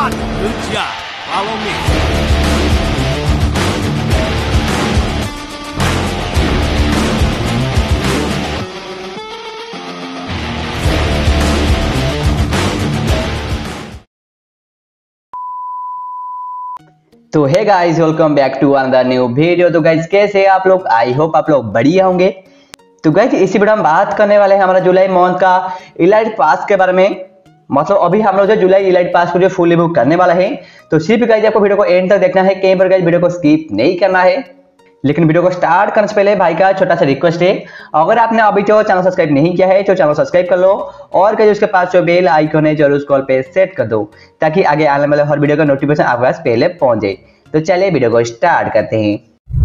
hot. Good job. Follow me. तो hey guys, welcome back to another new video. तो guys कैसे हैं आप लोग? आई होप आप लोग बढ़िया होंगे। तो गाइस इसी वीडियो में बात करने वाले हैं हमारा जुलाई मंथ का इलाइट पास के बारे में। मतलब अभी हम लोग जो जुलाई इलाइट पास को जो फुल बुक करने वाला है, तो सिर्फ गाइस आपको वीडियो को एंड तक देखना है, कहीं पर गाइस वीडियो को स्किप नहीं करना है। लेकिन वीडियो को स्टार्ट करने से पहले भाई का छोटा सा रिक्वेस्ट है, अगर आपने अभी जो चैनल सब्सक्राइब नहीं किया है तो चैनल सब्सक्राइब कर लो और गाइस उसके पास जो बेल आइकन है जरूर उस कॉल पे सेट कर दो, ताकि आगे आने वाले हर वीडियो का नोटिफिकेशन आपके पास पहले पहुंच जाए। तो चलिए वीडियो को स्टार्ट करते हैं।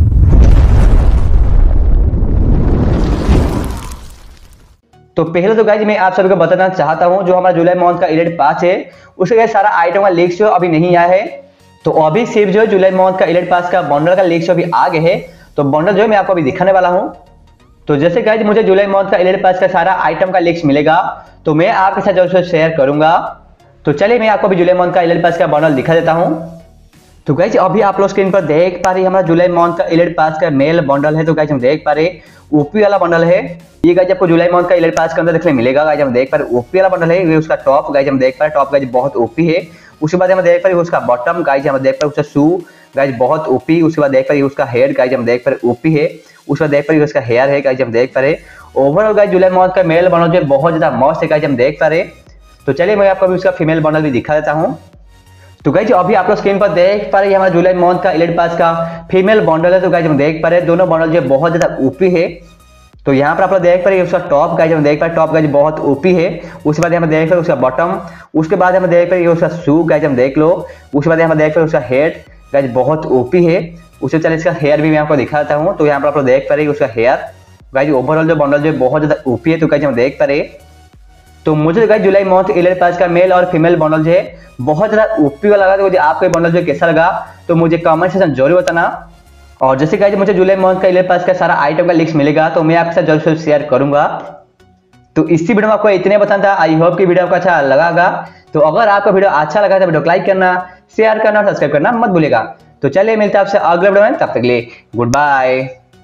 तो पहले तो गाइस मैं आप सभी को बताना चाहता हूं, जो हमारा जुलाई मंथ का इलाइट पास है उसका गाइस सारा आइटम का लिस्ट जो अभी नहीं आया है। तो अभी सिर्फ जो जुलाई मंथ का इलाइट पास का बंडल का लिस्ट अभी आ गया है, तो बंडल जो है मैं आपको अभी दिखाने वाला हूं। तो जैसे गाइस मुझे जुलाई मंथ का इलाइट पास का सारा आइटम का लिस्ट मिलेगा तो मैं आपके साथ जरूर शेयर करूंगा। तो चलिए मैं आपको अभी जुलाई मंथ का इलाइट पास का बंडल दिखा देता हूं। तो गाइस अभी आप लोग स्क्रीन पर देख पा रहे हैं हमारा जुलाई मंथ का इलाइट पास का मेल बंडल है। तो गाइस हम देख पा रहे ओपी वाला बंडल है ये। गाइस आपको जुलाई मंथ का इलाइट पास के अंदर देखने मिलेगा। गाइस हम देख पा रहे ओपी वाला बंडल है, ये उसका टॉप। गाइस हम देख पा रहे टॉप गाइस बहुत ओपी है। उसके बाद हम देख पा रहे उसका बॉटम। गाइस हम देख पा रहे उसका शू गाइस बहुत ओपी। उसके बाद देख पा रहे उसका हेड। गाइस हम देख पा रहे ओपी है। उसके बाद देख पा रहे उसका हेयर है। गाइस हम देख पा रहे ओवरऑल गाइस जुलाई मंथ का मेल बंडल जो बहुत ज्यादा मस्त है। गाइस हम देख पा रहे। तो चलिए मैं आपको अभी उसका फीमेल बंडल भी दिखा देता हूँ। तो गाइस अभी आप लोग स्क्रीन पर देख पा रहे हैं हमारा जुलाई मंथ का इलाइट पास का फीमेल बंडल है। तो गाइस हम देख पा रहे हैं दोनों बंडल जो बहुत ज्यादा ओपी है। तो यहाँ पर आप लोग देख पा रहे हैं उसका टॉप। गाइस हम देख पा रहे टॉप गाइस बहुत ओपी है। उसके बाद हम देख पा रहे उसका बॉटम। उसके बाद हम देख पा रहे उसका शू। गाइस हम देख लो। उसके बाद हम देख पा रहे उसका हेड गाइस बहुत ओपी है। उससे चलिए इसका हेयर भी मैं आपको दिखाता हूँ। तो यहाँ पर आप लोग देख पा रहे उसका हेयर गाइस ओवरऑल जो बंडल जो बहुत ज्यादा ओपी है। तो गाइस हम देख पा रहे। तो मुझे guys July month elite pass का मेल और फीमेल बंडल जो है बहुत ज्यादा ओपी वाला लगा। तो आपको बंडल जो कैसा लगा तो मुझे कमेंट सेक्शन जरूर बताना। और जैसे गाइस मुझे जुलाई मंथ का इलाइट पास का सारा आइटम का लिस्ट मिलेगा तो मैं आपके साथ जरूर शेयर करूंगा। तो इसी वीडियो में आपको इतने बताना था। आई होप कि वीडियो आपको अच्छा लगा। तो अगर आपका वीडियो अच्छा लगा तो वीडियो को लाइक करना, शेयर करना और सब्सक्राइब करना मत भूलिएगा। तो चलिए मिलते हैं आपसे अगले वीडियो में, तब तक के लिए गुड बाय।